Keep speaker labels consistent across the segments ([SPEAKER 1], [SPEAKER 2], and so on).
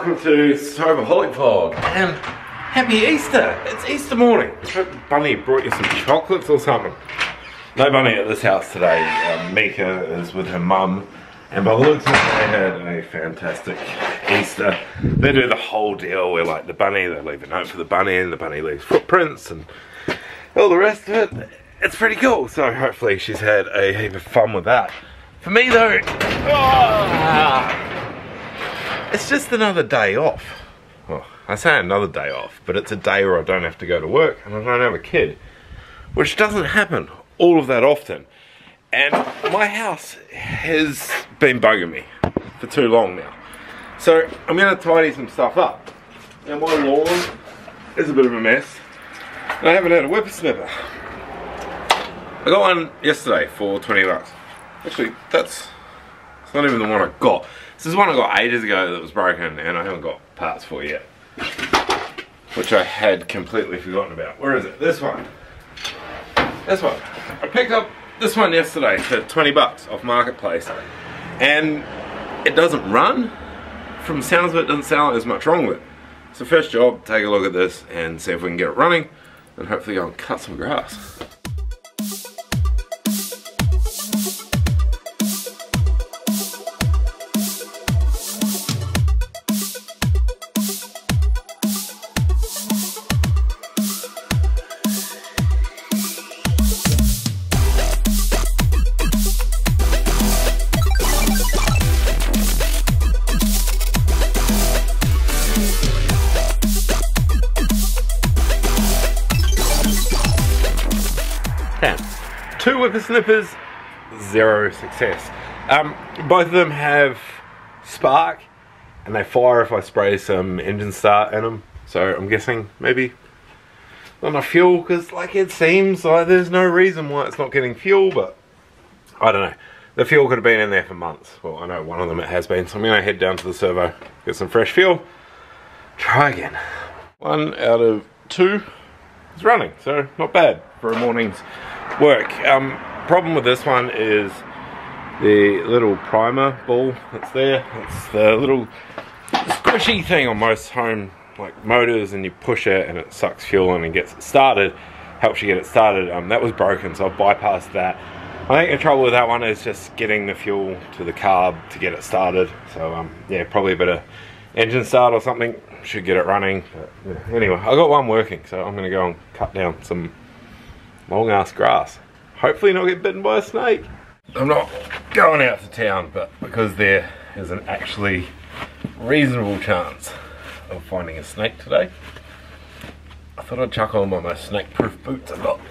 [SPEAKER 1] welcome to Soberholic Vlog, and happy Easter! It's Easter morning. I hope Bunny brought you some chocolates or something. No Bunny at this house today. Mika is with her mum, and by the looks of it, they had a fantastic Easter. They do the whole deal where, like, the bunny, they leave a note for the bunny, and the bunny leaves footprints, and all the rest of it. It's pretty cool, so hopefully she's had a heap of fun with that. For me though, it's just another day off. Well, I say another day off, but it's a day where I don't have to go to work and I don't have a kid, which doesn't happen all of that often. And my house has been bugging me for too long now. So I'm going to tidy some stuff up. Now my lawn is a bit of a mess, and I haven't had a whippersnapper. I got one yesterday for 20 bucks. Actually, it's not even the one I got. This is one I got ages ago that was broken and I haven't got parts for yet. Which I had completely forgotten about. Where is it? This one. This one. I picked up this one yesterday for 20 bucks off Marketplace. And it doesn't run. From the sounds of it, doesn't sound like there's much wrong with it. So first job, take a look at this and see if we can get it running. And hopefully go and cut some grass. Two whippersnippers, zero success. Both of them have spark and they fire if I spray some engine start in them. So I'm guessing maybe not enough fuel, because like it seems like there's no reason why it's not getting fuel, but I don't know. The fuel could have been in there for months. Well, I know one of them it has been, so I'm going to head down to the servo, get some fresh fuel, try again. 1 out of 2 is running, so not bad for a morning's work. Problem with this one is the little primer ball that's there. It's the little squishy thing on most home like motors, and you push it and it sucks fuel in and gets it started, helps you get it started. That was broken, so I've bypassed that. I think the trouble with that one is just getting the fuel to the carb to get it started. So yeah, probably a bit of engine start or something should get it running. But, yeah. Anyway, I got one working, so I'm gonna go and cut down some long ass grass. Hopefully not get bitten by a snake. I'm not going out to town, but because there is an actually reasonable chance of finding a snake today, I thought I'd chuck on my most snake proof boots I've got.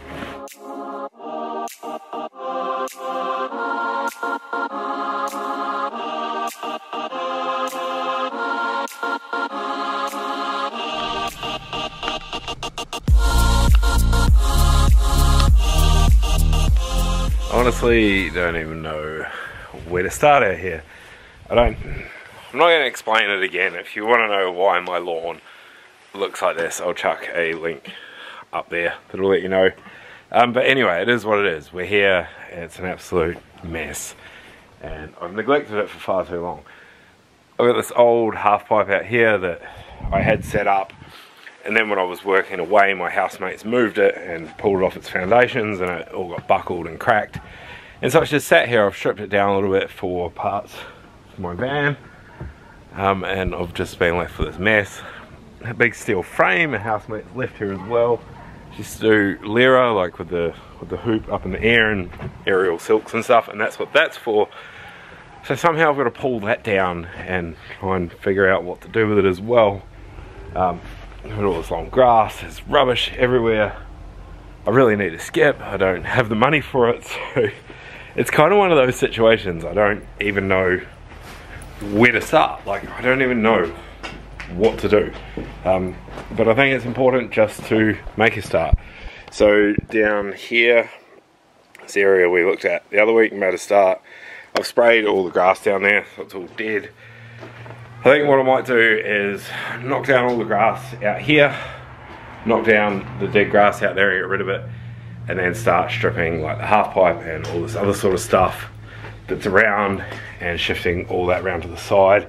[SPEAKER 1] Honestly, don't even know where to start out here. I'm not going to explain it again. If you want to know why my lawn looks like this, I'll chuck a link up there that'll let you know. But anyway, it is what it is. We're here, it's an absolute mess, and I've neglected it for far too long. I've got this old half pipe out here that I had set up, and then when I was working away, my housemates moved it and pulled it off its foundations, and it all got buckled and cracked. And so it's just sat here. I've stripped it down a little bit for parts for my van, and I've just been left with this mess. A big steel frame, a housemate's left here as well. Just to do Lyra, like with the hoop up in the air and aerial silks and stuff, and that's what that's for. So somehow I've got to pull that down and try and figure out what to do with it as well. Got all this long grass, there's rubbish everywhere. I really need to skip. I don't have the money for it, so it's kind of one of those situations. I don't even know where to start. Like, I don't even know what to do. But I think it's important just to make a start. So down here, this area we looked at the other week, made a start. I've sprayed all the grass down there, so it's all dead. I think what I might do is knock down all the grass out here, knock down the dead grass out there and get rid of it, and then start stripping like the half pipe and all this other sort of stuff that's around, and shifting all that round to the side.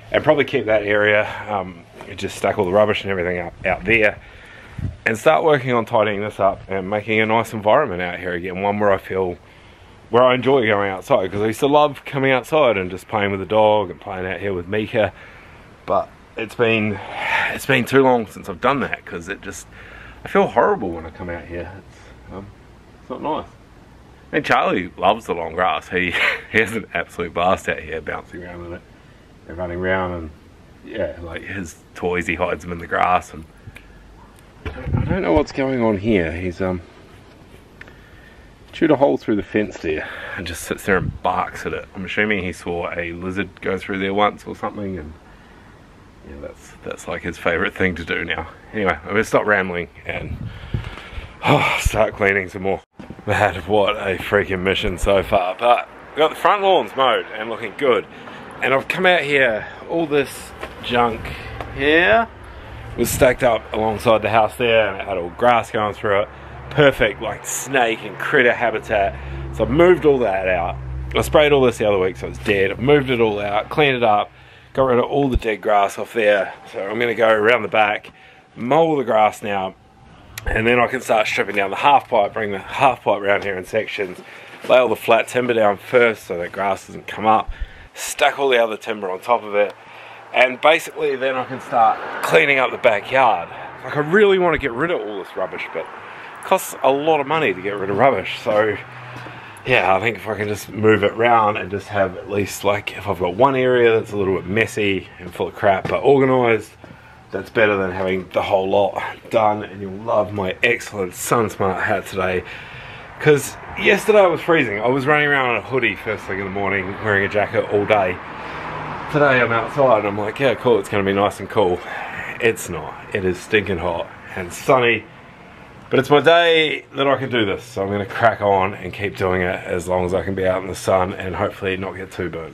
[SPEAKER 1] and probably keep that area, just stack all the rubbish and everything up out there, and start working on tidying this up and making a nice environment out here again, one where I enjoy going outside, because I used to love coming outside and just playing with the dog and playing out here with Mika, but it's been too long since I've done that, because I feel horrible when I come out here. It's not nice. And Charlie loves the long grass. He has an absolute blast out here, bouncing around in it and running around, and yeah, like his toys, he hides them in the grass. And I don't know what's going on here. He's chewed a hole through the fence there and just sits there and barks at it. I'm assuming he saw a lizard go through there once or something, and yeah, that's like his favourite thing to do now. Anyway, I'm gonna stop rambling and start cleaning some more. Man, what a freaking mission so far. But we've got the front lawns mowed and looking good, and I've come out here, all this junk here was stacked up alongside the house there, and it had all grass going through it. Perfect, like, snake and critter habitat. So I've moved all that out. I sprayed all this the other week so it's dead. I've moved it all out, cleaned it up, got rid of all the dead grass off there. So I'm going to go around the back, mow all the grass now, and then I can start stripping down the half pipe, bring the half pipe around here in sections, lay all the flat timber down first so that grass doesn't come up, stack all the other timber on top of it, and basically then I can start cleaning up the backyard. Like, I really want to get rid of all this rubbish, but it costs a lot of money to get rid of rubbish. So yeah, I think if I can just move it around and just have at least, like, if I've got one area that's a little bit messy and full of crap but organised, that's better than having the whole lot done. And you'll love my excellent Sun Smart hat today, because yesterday it was freezing. I was running around in a hoodie first thing in the morning, wearing a jacket all day. Today I'm outside and I'm like, yeah, cool, it's going to be nice and cool. It's not. It is stinking hot and sunny. But it's my day that I can do this, so I'm going to crack on and keep doing it as long as I can be out in the sun and hopefully not get too burnt.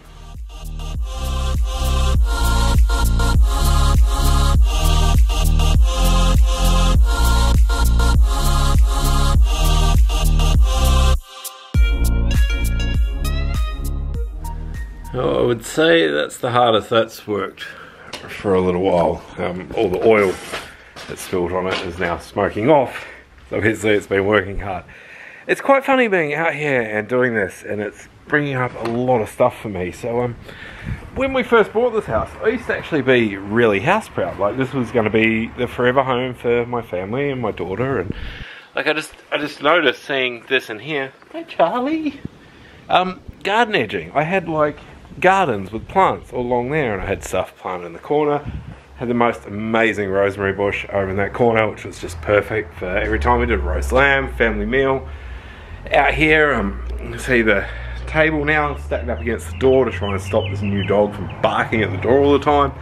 [SPEAKER 1] I would say that's the hardest that's worked for a little while. All the oil that's spilled on it is now smoking off. So obviously it's been working hard. It's quite funny being out here and doing this, and it's bringing up a lot of stuff for me. So when we first bought this house, I used to actually be really house proud. Like, this was going to be the forever home for my family and my daughter, and like I just noticed seeing this in here. Hey Charlie. Garden edging. I had like gardens with plants all along there, and I had stuff planted in the corner. Had the most amazing rosemary bush over in that corner, which was just perfect for every time we did roast lamb, family meal. Out here, you can see the table now stacked up against the door to try and stop this new dog from barking at the door all the time.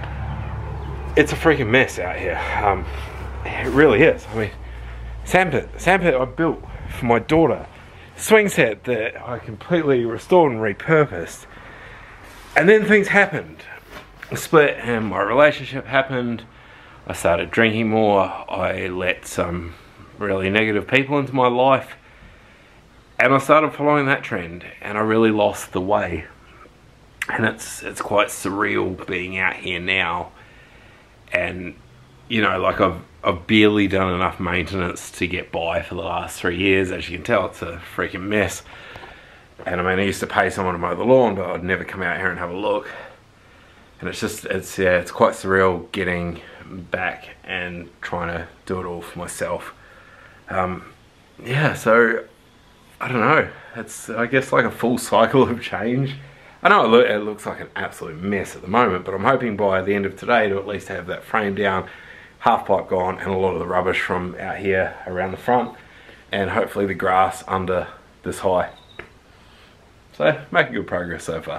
[SPEAKER 1] It's a freaking mess out here. It really is. I mean, sandpit I built for my daughter, swing set that I completely restored and repurposed, and then things happened. A split and my relationship happened. I started drinking more. I let some really negative people into my life, and I started following that trend, and I really lost the way. And it's quite surreal being out here now, and you know, like I've barely done enough maintenance to get by for the last 3 years. As you can tell, it's a freaking mess. And I mean, I used to pay someone to mow the lawn, but I'd never come out here and have a look. And it's quite surreal getting back and trying to do it all for myself. Yeah, so I don't know. It's, I guess, like a full cycle of change. I know it looks like an absolute mess at the moment, but I'm hoping by the end of today to at least have that frame down, half pipe gone, and a lot of the rubbish from out here around the front, and hopefully the grass under this high. So, making good progress so far.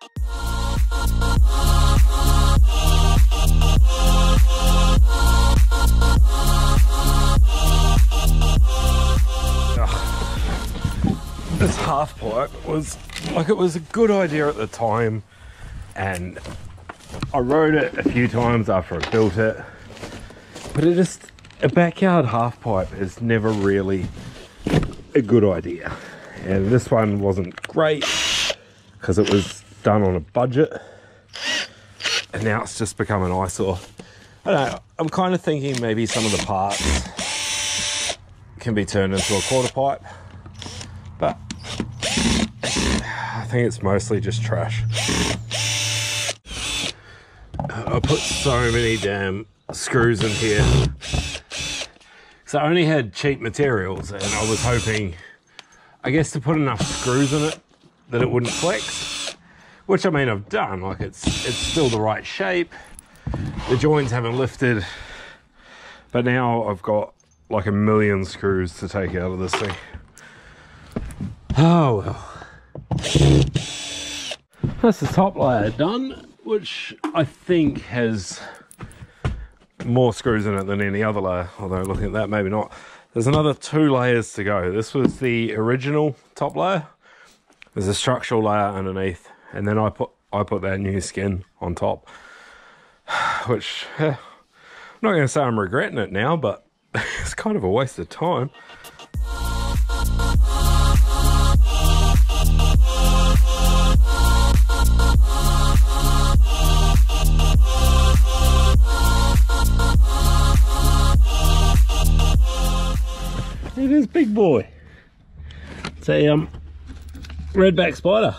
[SPEAKER 1] This half pipe was like, it was a good idea at the time, and I rode it a few times after I built it, but a backyard half pipe is never really a good idea. And this one wasn't great because it was done on a budget, and now it's just become an eyesore. I don't know, I'm kind of thinking maybe some of the parts can be turned into a quarter pipe, but I think it's mostly just trash. I put so many damn screws in here. So I only had cheap materials, and I was hoping, I guess, to put enough screws in it that it wouldn't flex, which I mean I've done. Like it's still the right shape. The joints haven't lifted, but now I've got like a million screws to take out of this thing. Oh well. That's the top layer done, which I think has more screws in it than any other layer, although looking at that, maybe not. There's another 2 layers to go. This was the original top layer. There's a structural layer underneath, and then I put that new skin on top, which I'm not going to say I'm regretting it now, but it's kind of a waste of time. It is big boy. It's a redback spider,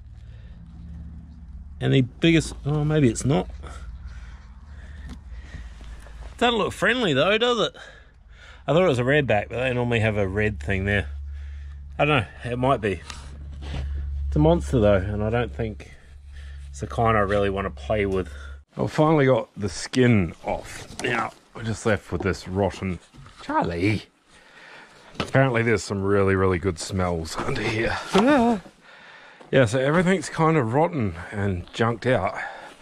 [SPEAKER 1] and the biggest, oh maybe it's not. Doesn't look friendly though, does it? I thought it was a redback, but they normally have a red thing there. I don't know, it might be. It's a monster though, and I don't think it's the kind I really want to play with. I've finally got the skin off. Now we're just left with this rotten Charlie. Apparently there's some really good smells under here. Yeah, so everything's kind of rotten and junked out,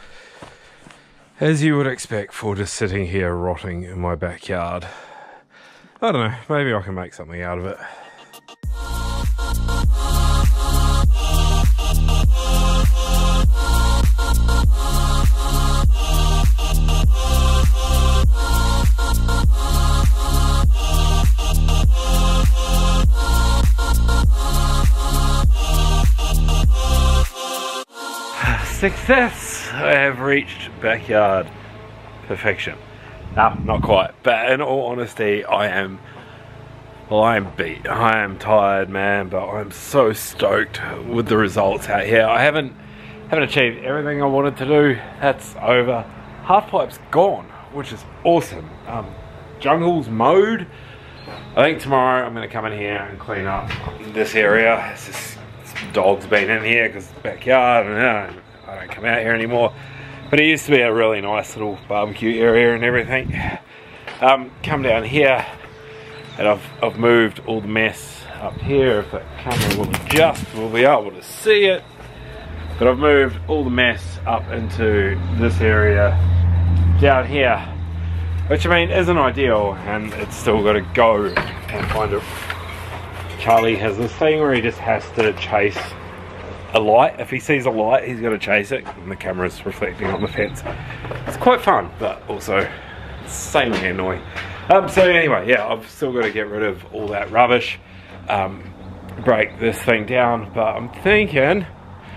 [SPEAKER 1] as you would expect for just sitting here rotting in my backyard. I don't know, maybe I can make something out of it. 'Success! I have reached backyard perfection. No, not quite. But in all honesty, I am beat. I am tired, man, but I'm so stoked with the results out here. I haven't achieved everything I wanted to do. That's over. Halfpipe's gone, which is awesome. Jungle's mowed. I think tomorrow I'm going to come in here and clean up this area. It's just dogs been in here because it's the backyard, and I don't come out here anymore. But it used to be a really nice little barbecue area and everything. Come down here, and I've moved all the mess up here. If the camera will adjust, we'll be able to see it. But I've moved all the mess up into this area down here, which I mean isn't ideal, and it's still got to go and find it. Charlie has this thing where he just has to chase a light. If he sees a light, he's got to chase it, and the camera's reflecting on the fence. It's quite fun, but also insanely annoying. So anyway, yeah, I've still got to get rid of all that rubbish, break this thing down, but I'm thinking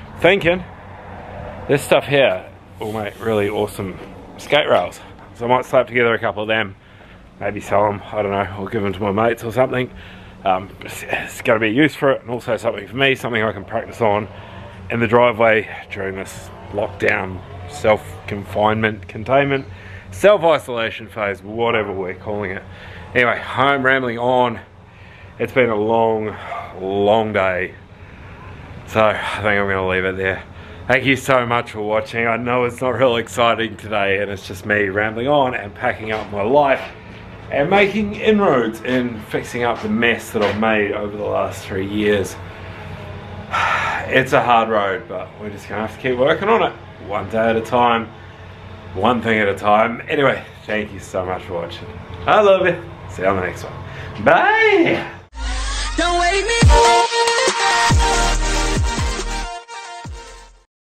[SPEAKER 1] this stuff here will make really awesome skate rails. So I might slap together a couple of them, maybe sell them, I don't know, or give them to my mates or something. It's going to be a use for it, and also something for me, something I can practice on in the driveway during this lockdown, self-confinement, containment, self-isolation phase, whatever we're calling it. Anyway, I'm rambling on. It's been a long day, so I think I'm going to leave it there. Thank you so much for watching. I know it's not real exciting today, and it's just me rambling on and packing up my life and making inroads in fixing up the mess that I've made over the last 3 years. It's a hard road, but we're just gonna have to keep working on it, one day at a time, one thing at a time. Anyway, thank you so much for watching. I love you. See you on the next one. Bye. Don't wake me up.